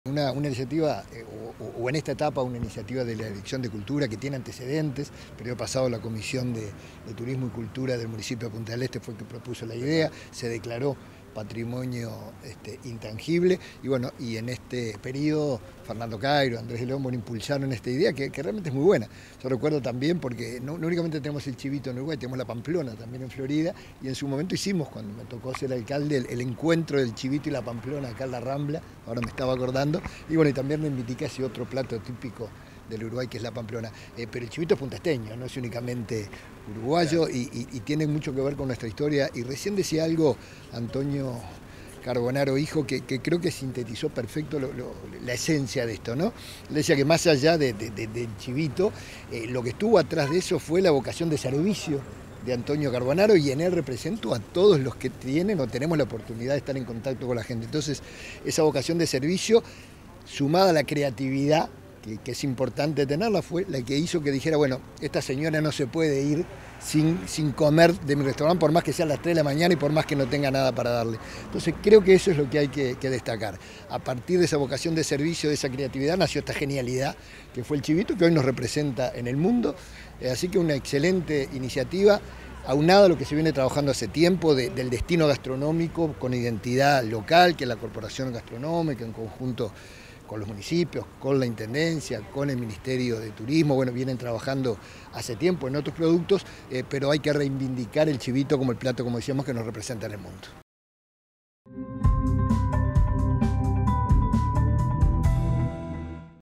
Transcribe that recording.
Una iniciativa, o en esta etapa, una iniciativa de la Dirección de Cultura que tiene antecedentes. El periodo pasado la Comisión de Turismo y Cultura del municipio de Punta del Este fue el que propuso la idea, se declaró patrimonio intangible y bueno, y en este periodo Fernando Cairo, Andrés de León impulsaron esta idea que realmente es muy buena. Yo recuerdo también porque no únicamente tenemos el chivito en Uruguay, tenemos la pamplona también en Florida, y en su momento hicimos, cuando me tocó ser alcalde, el encuentro del chivito y la pamplona acá en la Rambla, ahora me estaba acordando, y bueno, y también reivindiqué ese otro plato típico del Uruguay, que es la pamplona. Pero el chivito es puntaesteño, no es únicamente uruguayo, y tiene mucho que ver con nuestra historia. Y recién decía algo Antonio Carbonaro, hijo, que creo que sintetizó perfecto la esencia de esto, ¿no? Él decía que más allá del chivito, lo que estuvo atrás de eso fue la vocación de servicio de Antonio Carbonaro, y en él represento a todos los que tienen o tenemos la oportunidad de estar en contacto con la gente. Entonces, esa vocación de servicio, sumada a la creatividad, que es importante tenerla, fue la que hizo que dijera, bueno, esta señora no se puede ir sin comer de mi restaurante, por más que sean las 3 de la mañana y por más que no tenga nada para darle. Entonces creo que eso es lo que hay que destacar. A partir de esa vocación de servicio, de esa creatividad, nació esta genialidad que fue el chivito, que hoy nos representa en el mundo. Así que una excelente iniciativa, aunado a lo que se viene trabajando hace tiempo del destino gastronómico con identidad local, que es la Corporación Gastronómica en conjunto con los municipios, con la Intendencia, con el Ministerio de Turismo. Bueno, vienen trabajando hace tiempo en otros productos, pero hay que reivindicar el chivito como el plato, como decíamos, que nos representa en el mundo.